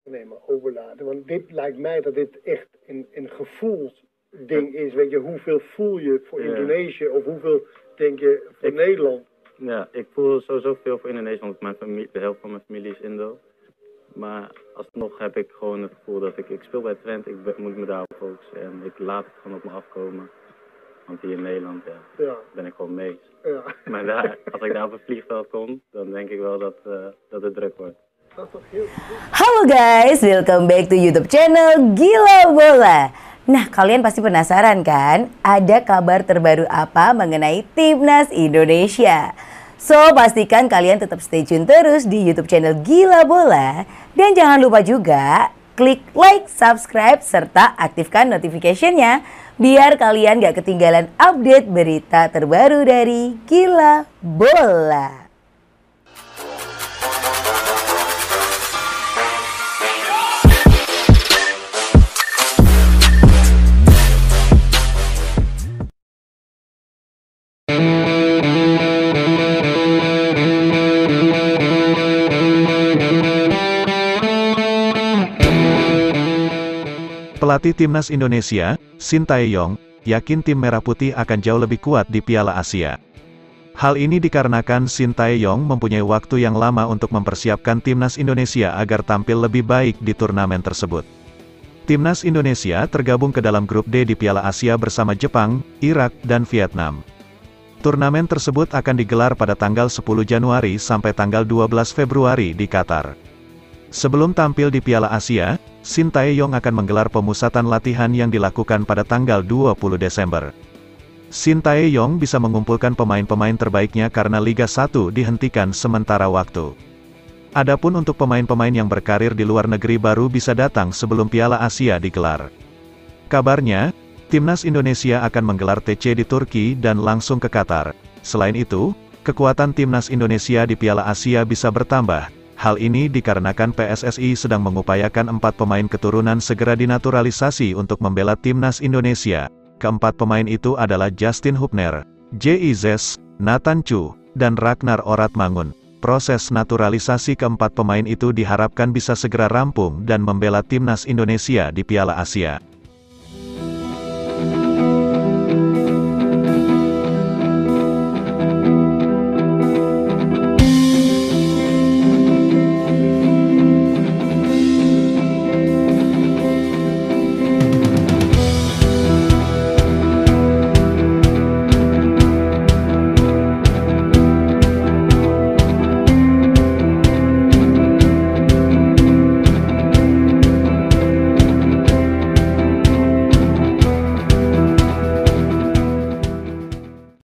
Nee, maar overlaten. Want dit lijkt mij dat dit echt een gevoelsding is. Weet je, hoeveel voel je voor Indonesië of hoeveel denk je voor Nederland? Ja, ik voel sowieso veel voor Indonesië, want de helft van mijn familie is Indo. Maar alsnog heb ik gewoon het gevoel dat ik speel bij Twente, ik moet me daarop focussen en ik laat het gewoon op me afkomen. Want hier in Nederland ben ik gewoon mee. Ja. Maar als ik daar op een vliegveld kom, dan denk ik wel dat het druk wordt. Halo guys, welcome back to YouTube channel Gila Bola. Nah, kalian pasti penasaran kan? Ada kabar terbaru apa mengenai Timnas Indonesia? So, pastikan kalian tetap stay tune terus di YouTube channel Gila Bola. Dan jangan lupa juga klik like, subscribe, serta aktifkan notification-nya biar kalian gak ketinggalan update berita terbaru dari Gila Bola. Pelatih Timnas Indonesia, Shin Tae-yong, yakin tim Merah Putih akan jauh lebih kuat di Piala Asia. Hal ini dikarenakan Shin Tae-yong mempunyai waktu yang lama untuk mempersiapkan Timnas Indonesia agar tampil lebih baik di turnamen tersebut. Timnas Indonesia tergabung ke dalam grup D di Piala Asia bersama Jepang, Irak, dan Vietnam. Turnamen tersebut akan digelar pada tanggal 10 Januari sampai tanggal 12 Februari di Qatar. Sebelum tampil di Piala Asia, Shin Tae-yong akan menggelar pemusatan latihan yang dilakukan pada tanggal 20 Desember. Shin Tae-yong bisa mengumpulkan pemain-pemain terbaiknya karena Liga 1 dihentikan sementara waktu. Adapun untuk pemain-pemain yang berkarir di luar negeri baru bisa datang sebelum Piala Asia digelar. Kabarnya, Timnas Indonesia akan menggelar TC di Turki dan langsung ke Qatar. Selain itu, kekuatan Timnas Indonesia di Piala Asia bisa bertambah. Hal ini dikarenakan PSSI sedang mengupayakan 4 pemain keturunan segera dinaturalisasi untuk membela Timnas Indonesia. Keempat pemain itu adalah Justin Hubner, J.I. Nathan Chu, dan Ragnar Oratmangun. Proses naturalisasi keempat pemain itu diharapkan bisa segera rampung dan membela Timnas Indonesia di Piala Asia.